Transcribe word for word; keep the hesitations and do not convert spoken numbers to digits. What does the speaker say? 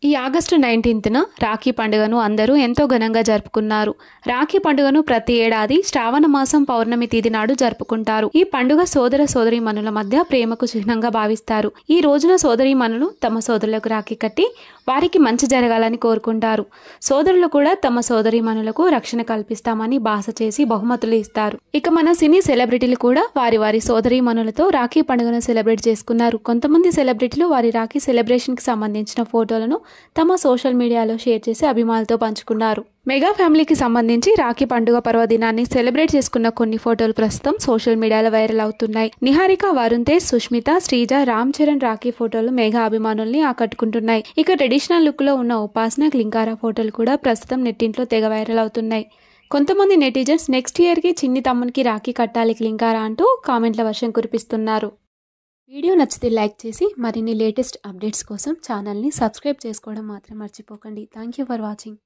ఈ ఆగస్టు నైన్టీన్త్న రాఖీ పండుగను అందరూ ఎంతో ఘనంగా జరుపుకున్నారు. రాఖీ పండుగను ప్రతి ఏడాది శ్రావణ మాసం పౌర్ణమి తేదీ నాడు జరుపుకుంటారు. ఈ పండుగ సోదర సోదరీమణుల మధ్య ప్రేమకు చిహ్నంగా భావిస్తారు. ఈ రోజున సోదరీమణులు తమ సోదరులకు రాఖీ కట్టి వారికి మంచి జరగాలని కోరుకుంటారు. సోదరులు కూడా తమ సోదరీమణులకు రక్షణ కల్పిస్తామని భాష చేసి బహుమతులు ఇస్తారు. ఇక మన సినీ సెలబ్రిటీలు కూడా వారి వారి సోదరీమణులతో రాఖీ పండుగను సెలబ్రేట్ చేసుకున్నారు. కొంతమంది సెలబ్రిటీలు వారి రాఖీ సెలబ్రేషన్ కి సంబంధించిన ఫోటోలను తమ సోషల్ మీడియాలో షేర్ చేసి అభిమానులతో పంచుకున్నారు. మెగా ఫ్యామిలీకి సంబంధించి రాఖీ పండుగ పర్వదినాన్ని సెలబ్రేట్ చేసుకున్న కొన్ని ఫోటోలు ప్రస్తుతం సోషల్ మీడియాలో వైరల్ అవుతున్నాయి. నిహారిక, వరుణ్ తేజ్, సుష్మిత, శ్రీజ, రామ్ చరణ్ రాఖీ ఫోటోలు మెగా అభిమానుల్ని ఆకట్టుకుంటున్నాయి. ఇక ట్రెడిషనల్ లుక్ లో ఉన్న ఉపాసన, క్లింకారా ఫోటోలు కూడా ప్రస్తుతం నెట్టింట్లో తెగ వైరల్ అవుతున్నాయి. కొంతమంది నెటిజన్స్ నెక్స్ట్ ఇయర్ కి చిన్ని తమ్మునికి రాఖీ కట్టాలి క్లింకారా అంటూ కామెంట్ల వర్షం కురిపిస్తున్నారు. వీడియో నచ్చితే లైక్ చేసి మరిన్ని లేటెస్ట్ అప్డేట్స్ కోసం ఛానల్ని సబ్స్క్రైబ్ చేసుకోవడం మాత్రం మర్చిపోకండి. Thank you for watching.